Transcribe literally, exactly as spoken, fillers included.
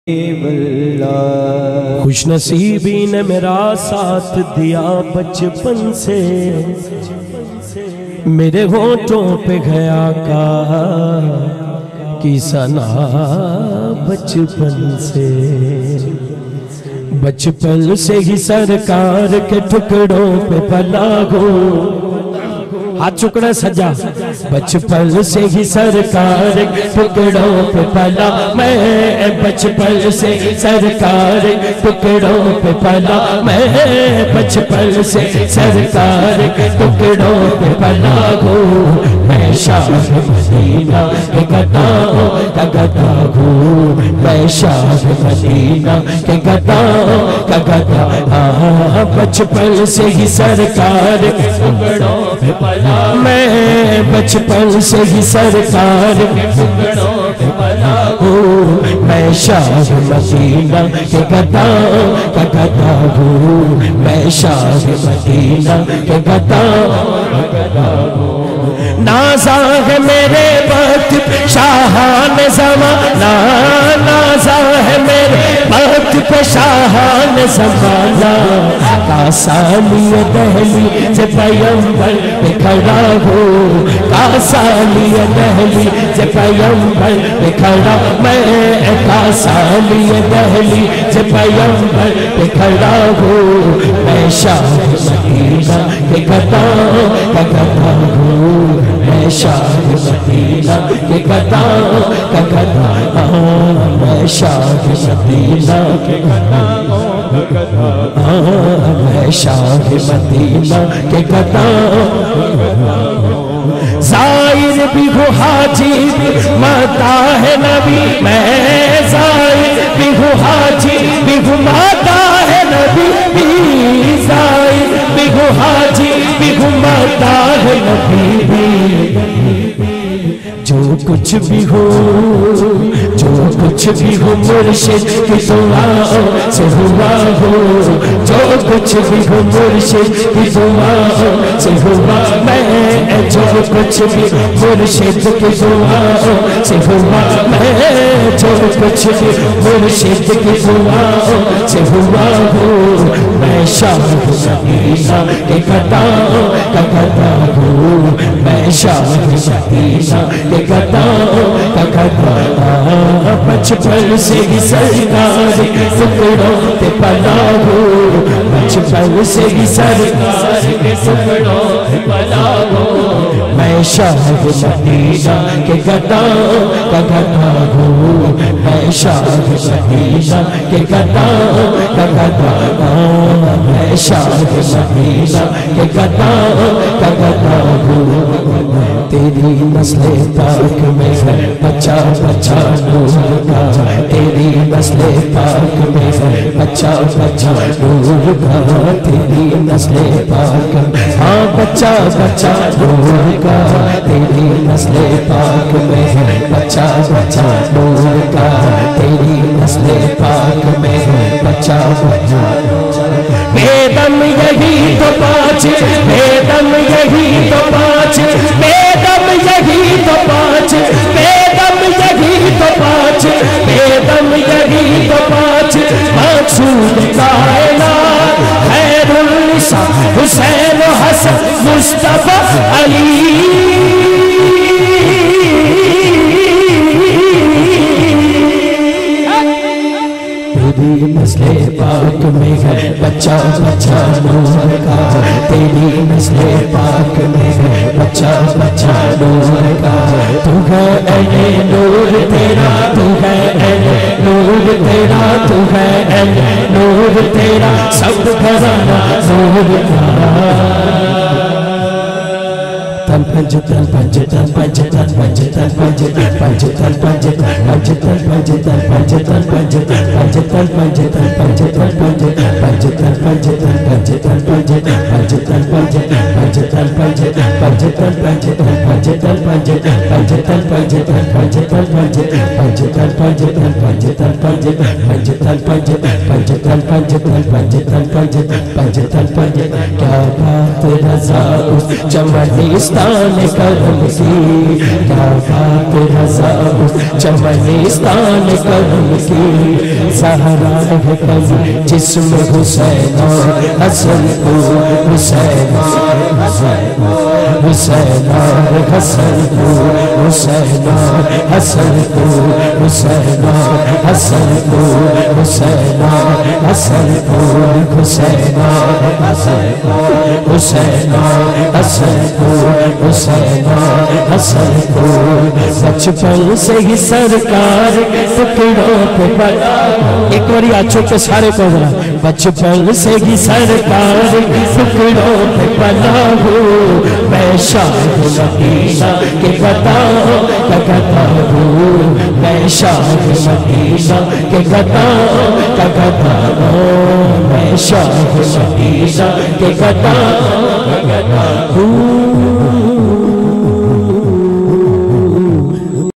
خوش نصیبی نے میرا ساتھ دیا بچپن سے، میرے ہونٹوں پہ گیا کہا کی ثنا بچپن سے، بچپن سے ہی سرکار کے ٹکڑوں پہ پلا ہوں، ہاتھ چکڑا سجا، بچپن سے ہی سرکار ٹکڑوں پہ پلا میں، بچپن سے سرکار ٹکڑوں پہ پلا میں، بچپن سے سرکار ٹکڑوں پہ پلا ہوں، میں شاہ مدینہ کے گداؤں کا گدا ہوں، میں شاہ مدینہ کے گداؤں کا گدا ہوں، بچپن سے ہی سرکار ٹکڑوں پہ پلا میں، بچپن سے ہی سرکار کے ٹکڑوں پہ پلا ہوں، میں شاہ مدینہ کے گداؤں کا گدا ہوں، میں شاہ مدینہ کے گداؤں کا گدا ہوں، نازا ہے میرے وقت شاہان زمانہ، نازا ہے میرے وقت پہ شاہان زمانہ، کاسانی دہلی سے پیمبر پہ کھڑا ہوں، کاسانی دہلی سے پیمبر پہ کھڑا میں، کاسانی دہلی سے پیمبر پہ کھڑا ہوں، میں شاہ مدینہ کے گداؤں کا گدا ہوں، میں شاہ مدینہ کے گداؤں کا گدا ہوں، میں شاہ مدینہ کے گداؤں کا گدا ہوں، میں شاہ مدینہ کے گداؤں کا گدا ہوں، زائر بھی ہوں حاجی بھی مداح نبی، میں زائر بھی ہوں حاجی بھی ہوں مداح نبی، زائر بھی ہوں حاجی بھی ہوں مداح نبی، جو کچھ بھی ہو جو کچھ بھی ہو مرشد کی دعاؤں سے ہوا ہو، جو کچھ بھی ہو مرشد کی دعاؤں سے ہوا میں، جو کچھ بھی مرشد کی دعاؤں سے ہوا میں، جو کچھ بھی مرشد کی دعاؤں سے ہوا ہو، میں شاہ مدینہ کے گداؤں کا گدا ہوں، میں شاہ مدینہ کے گداؤں کا گدا ہوں، بچپن سے ہی سرکار کے ٹکڑوں پہ پلا ہوں، بچپن سے ہی سرکار کے ٹکڑوں پہ پلا ہوں، میں شاہ مدینہ کے گداؤں کا گدا ہوں، میں شاہ مدینہ کے گداؤں کا گدا ہوں، میں شاہ مدینہ کے گداؤں کا گدا ہوں، تیری نسل پاک میں ہے بچہ بچہ نور کا، تیری نسل پاک میں ہے بچہ بچہ نور کا، تیری نسل پاک ہاں بچہ بچہ نور کا، تیری نسل پاک میں ہے بچہ بچہ نور کا، تیری نسل پاک میں ہے بچہ بچہ بیدم یہی تو پانچ، بیدم یہی تو پانچ، بیدم یہی تو پانچ، بیدم یہی تو پانچ، بیدم یہی تو پانچ، مقصود کائنات خیر النساء حسین و حسن مصطفیٰ علی، تیری نسل پاک میں ہے بچہ بچہ نور کا، تیری نسل پاک میں ہے بچہ بچہ نور کا، تو ہے اہل نور تیرا، تو ہے اہل نور تیرا، تو ہے اہل نور تیرا، سب گھرانہ نور کا، تن پنج تن پنج تن پنج تن پنج تن پنج تن پنج تن پنج تن پنج تن پنج تن پنج تن پنج تن پنج تن پنج تن پنج تن پنج پنج تن پنج تن پنج تن پنج پنج تن پنج پنج تن پنج تن پنج पंजतल पंजतल पंजतल पंजतल पंजतल पंजतल पंजतल पंजतल पंजतल पंजतल पंजतल पंजतल पंजतल पंजतल पंजतल क्या बात रज़ा उस चमनिस्तान करम की क्या बात रज़ा उस चमनिस्तान करम की ज़हरा है कभी जिस्म हुसैन हसन को हुसैन हुसैन हसन को हुसैन हसन को हुसैन हसन को हुसैन हसन को हुसैन हसन को हुसैन हसन को हुसैन हसन को बचपन से ही सरकार टुकड़ों पे पला एक बार आँचों पे सारे को बोला बचपन से ही सरकार टुकड़ों पे पला हो मैं शाह मदीना के बताओ क्या कहता हूँ मैं शाह मदीना के बताओ क्या कहता हूँ मैं शाह मदीना के बताओ क्या कहता हूँ